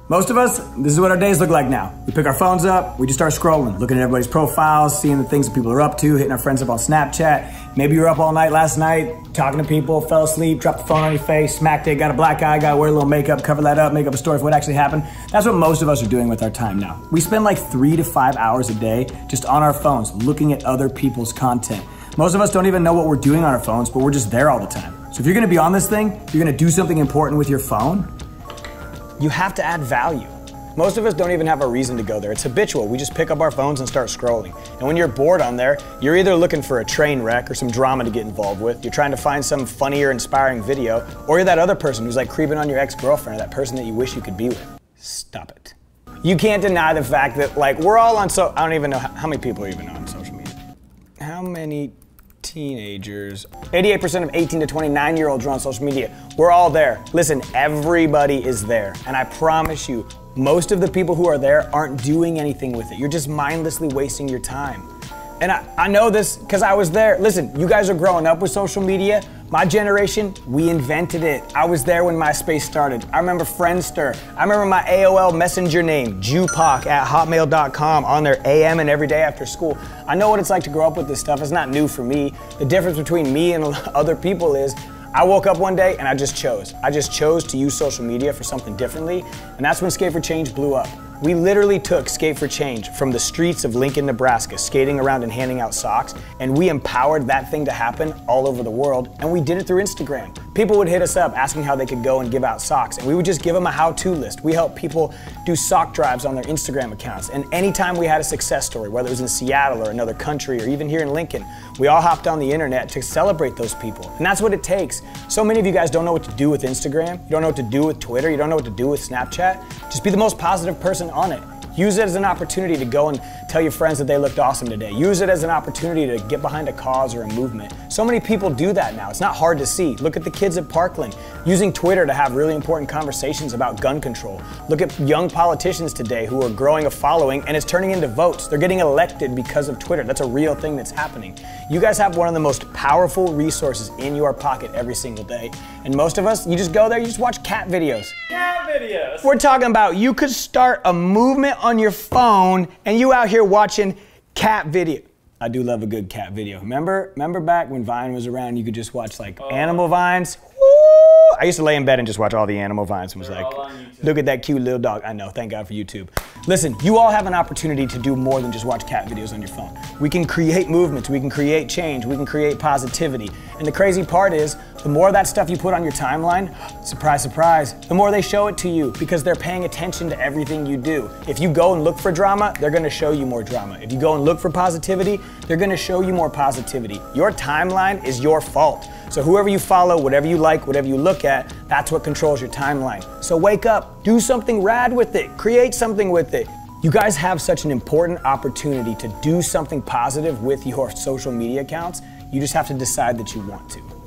Most of us, this is what our days look like now. We pick our phones up, we just start scrolling, looking at everybody's profiles, seeing the things that people are up to, hitting our friends up on Snapchat. Maybe you were up all night last night, talking to people, fell asleep, dropped the phone on your face, smacked it, got a black eye, got to wear a little makeup, cover that up, make up a story of what actually happened. That's what most of us are doing with our time now. We spend like 3 to 5 hours a day just on our phones, looking at other people's content. Most of us don't even know what we're doing on our phones, but we're just there all the time. So if you're gonna be on this thing, you're gonna do something important with your phone, you have to add value. Most of us don't even have a reason to go there. It's habitual. We just pick up our phones and start scrolling. And when you're bored on there, you're either looking for a train wreck or some drama to get involved with. You're trying to find some funny or inspiring video, or you're that other person who's like creeping on your ex-girlfriend or that person that you wish you could be with. Stop it. You can't deny the fact that like we're all on I don't even know how many people are even on social media. How many teenagers? 88% of 18 to 29-year-olds are on social media. We're all there. Listen, everybody is there. And I promise you, most of the people who are there aren't doing anything with it. You're just mindlessly wasting your time. And I know this because I was there. Listen, you guys are growing up with social media. My generation, we invented it. I was there when MySpace started. I remember Friendster. I remember my AOL Messenger name, jupac@hotmail.com, on there AM and every day after school. I know what it's like to grow up with this stuff. It's not new for me. The difference between me and other people is I woke up one day and I just chose. I just chose to use social media for something differently, and that's when Skate for Change blew up. We literally took Skate for Change from the streets of Lincoln, Nebraska, skating around and handing out socks, and we empowered that thing to happen all over the world, and we did it through Instagram. People would hit us up asking how they could go and give out socks, and we would just give them a how-to list. We helped people do sock drives on their Instagram accounts, and anytime we had a success story, whether it was in Seattle or another country or even here in Lincoln, we all hopped on the internet to celebrate those people, and that's what it takes. So many of you guys don't know what to do with Instagram, you don't know what to do with Twitter, you don't know what to do with Snapchat. Just be the most positive person on it. Use it as an opportunity to go and tell your friends that they looked awesome today. Use it as an opportunity to get behind a cause or a movement. So many people do that now. It's not hard to see. Look at the kids at Parkland using Twitter to have really important conversations about gun control. Look at young politicians today who are growing a following and it's turning into votes. They're getting elected because of Twitter. That's a real thing that's happening. You guys have one of the most powerful resources in your pocket every single day. And most of us, you just go there, you just watch cat videos. Cat videos! We're talking about you could start a movement on your phone and you out here watching cat video. I do love a good cat video. Remember back when Vine was around, you could just watch like animal vines? Woo! I used to lay in bed and just watch all the animal vines and was like, look at that cute little dog. I know, thank God for YouTube. Listen, you all have an opportunity to do more than just watch cat videos on your phone. We can create movements, we can create change, we can create positivity. And the crazy part is, the more of that stuff you put on your timeline, surprise, surprise, the more they show it to you because they're paying attention to everything you do. If you go and look for drama, they're gonna show you more drama. If you go and look for positivity, they're gonna show you more positivity. Your timeline is your fault. So whoever you follow, whatever you like, whatever you look at, that's what controls your timeline. So wake up, do something rad with it, create something with it. You guys have such an important opportunity to do something positive with your social media accounts. You just have to decide that you want to.